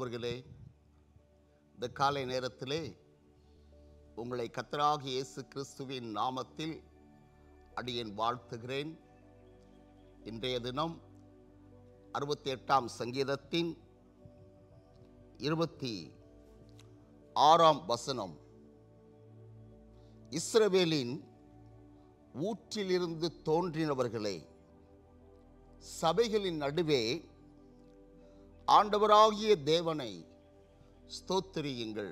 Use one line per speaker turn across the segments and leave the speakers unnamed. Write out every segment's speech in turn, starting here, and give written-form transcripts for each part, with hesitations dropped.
அன்பானவர்களே, இந்த காலை நேரத்திலே உங்களை கர்த்தராகிய இயேசு கிறிஸ்துவின் நாமத்தில் அடியேன் வாழ்த்துகிறேன். இன்றைய தினம் 68ஆம் சங்கீதத்தின் 26ஆம் வசனம், இஸ்ரவேலின் ஊற்றிலிருந்து தோன்றினவர்களே, சபைகளின் நடுவே ஆண்டவராகிய தேவனை ஸ்தோத்திரியுங்கள்.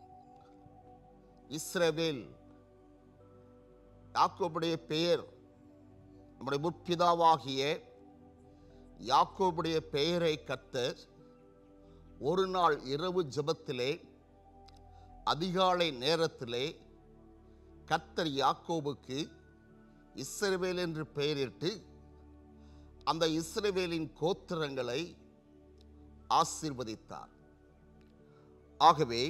இஸ்ரவேல் யாக்கோபுடைய பெயர். நம்முடைய முற்பிதாவாகிய யாக்கோபுடைய பெயரை கர்த்தர் ஒரு நாள் இரவு ஜெபத்திலே, அதிகாலை நேரத்திலே கர்த்தர் யாக்கோபுக்கு இஸ்ரவேல் என்று பெயரிட்டு அந்த இஸ்ரவேலின் கோத்திரங்களை ஆசீர்வதித்தார். ஆகவே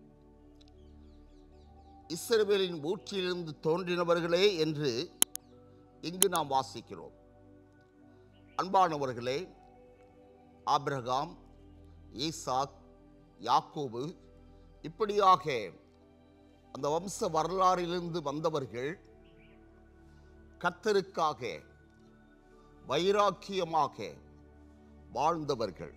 இஸ்ரவேலின் ஊற்றிலிருந்து தோன்றினவர்களே என்று இங்கு நாம் வாசிக்கிறோம். அன்பானவர்களே, ஆபிரகாம், ஈசாக், யாக்கோபு இப்படியாக அந்த வம்ச வரலாறிலிருந்து வந்தவர்கள் கர்த்தருக்காக வைராக்கியமாக வாழ்ந்தவர்கள்.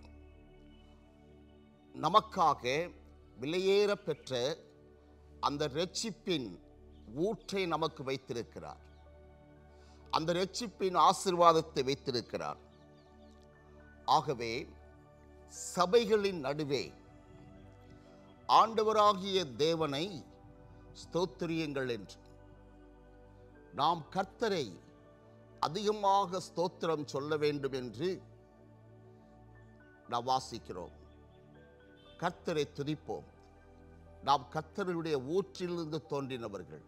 நமக்காக விலையேற பெற்ற அந்த இரட்சிப்பின் ஊற்றை நமக்கு வைத்திருக்கிறார். அந்த இரட்சிப்பின் ஆசீர்வாதத்தை வைத்திருக்கிறார். ஆகவே சபைகளின் நடுவே ஆண்டவராகிய தேவனை ஸ்தோத்திரியுங்கள் என்று நாம் கர்த்தரை அதிகமாக ஸ்தோத்திரம் சொல்ல வேண்டும் என்று நாம் வாசிக்கிறோம். கர்த்தரை துதிப்போம். நாம் கர்த்தருடைய ஊற்றிலிருந்து தோன்றினவர்கள்.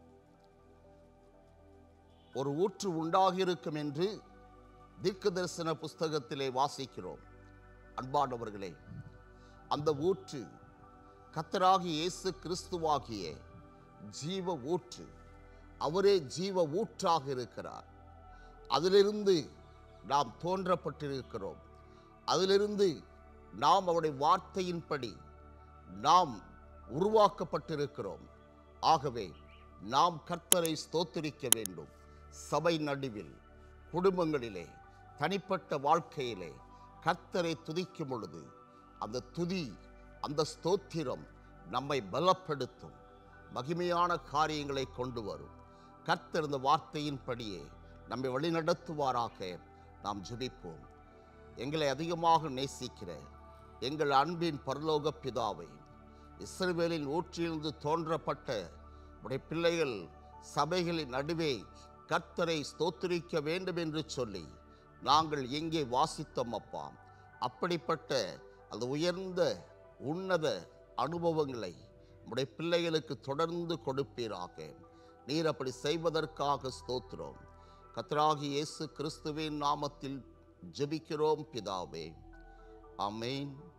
ஒரு ஊற்று உண்டாகியிருக்கும் என்று தீர்க்கதரிசன புஸ்தகத்திலே வாசிக்கிறோம். அன்பானவர்களே, அந்த ஊற்று கர்த்தராகிய இயேசு கிறிஸ்துவாகிய ஜீவ ஊற்று. அவரே ஜீவ ஊற்றாக இருக்கிறார். அதிலிருந்து நாம் தோன்றப்பட்டிருக்கிறோம். அதிலிருந்து நாம் அவருடைய வார்த்தையின்படி நாம் உருவாக்கப்பட்டிருக்கிறோம். ஆகவே நாம் கர்த்தரை ஸ்தோத்திரிக்க வேண்டும். சபை நடுவில், குடும்பங்களிலே, தனிப்பட்ட வாழ்க்கையிலே கர்த்தரை துதிக்கும் பொழுது அந்த துதி, அந்த ஸ்தோத்திரம் நம்மை பலப்படுத்தும், மகிமையான காரியங்களை கொண்டு வரும். கர்த்தர் இந்த வார்த்தையின்படியே நம்மை வழிநடத்துவாராக. நாம் ஜெபிப்போம். எங்களை அதிகமாக நேசிக்கிற எங்கள் அன்பின் பரலோக பிதாவை, இஸ்ரவேலின் ஊற்றிலிருந்து தோன்றப்பட்ட உடைய பிள்ளைகள் சபைகளின் நடுவே கர்த்தரை ஸ்தோத்திரிக்க வேண்டும் என்று சொல்லி நாங்கள் எங்கே வாசித்தோம் அப்பா, அப்படிப்பட்ட அந்த உயர்ந்த உன்னத அனுபவங்களை உடைய பிள்ளைகளுக்கு தொடர்ந்து கொடுப்பீராக. நீர் அப்படி செய்வதற்காக ஸ்தோத்திரம். கர்த்தராகிய இயேசு கிறிஸ்துவின் நாமத்தில் ஜெபிக்கிறோம் பிதாவே. ஆமென்.